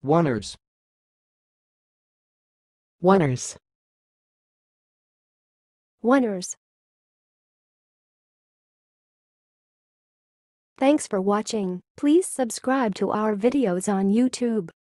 Oneers. Oneers. Oneers. Thanks for watching. Please subscribe to our videos on YouTube.